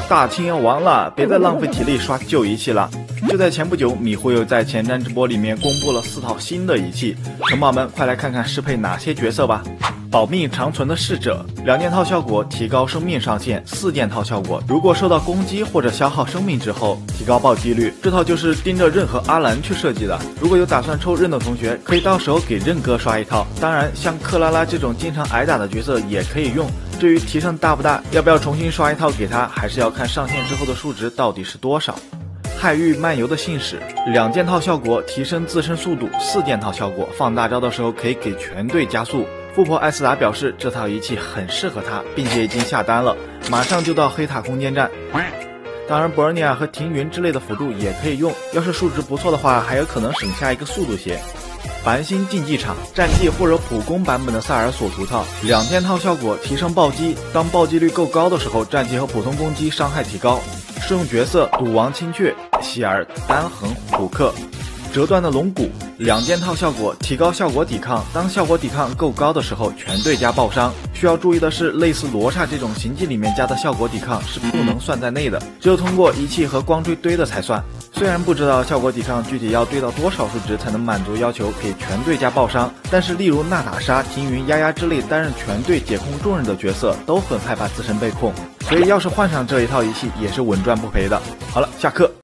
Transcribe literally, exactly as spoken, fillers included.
大清要完了，别再浪费体力刷旧仪器了。就在前不久，米忽悠在前瞻直播里面公布了四套新的仪器，城堡们快来看看适配哪些角色吧。保命长存的侍者，两件套效果提高生命上限，四件套效果如果受到攻击或者消耗生命之后提高暴击率。这套就是盯着任和阿兰去设计的，如果有打算抽任的同学，可以到时候给任哥刷一套。当然像克拉拉这种经常挨打的角色也可以用。至于提升大不大，要不要重新刷一套给他，还是要看上线之后的数值到底是多少。骇域漫游的信使，两件套效果提升自身速度，四件套效果放大招的时候可以给全队加速。富婆艾斯达表示这套仪器很适合他，并且已经下单了，马上就到黑塔空间站。当然博尔尼亚和停云之类的辅助也可以用，要是数值不错的话还有可能省下一个速度鞋。繁星竞技场，战绩或者普攻版本的塞尔索图套，两件套效果提升暴击，当暴击率够高的时候，战绩和普通攻击伤害提高。适用角色赌王青雀、希尔、单横、虎克。折断的龙骨，两件套效果提高效果抵抗，当效果抵抗够高的时候，全队加爆伤。需要注意的是，类似罗刹这种行技里面加的效果抵抗是不能算在内的，只有通过仪器和光锥堆的才算。虽然不知道效果抵抗具体要堆到多少数值才能满足要求给全队加爆伤，但是例如娜塔莎、停云、丫丫之类担任全队解控重任的角色都很害怕自身被控，所以要是换上这一套仪器也是稳赚不赔的。好了，下课。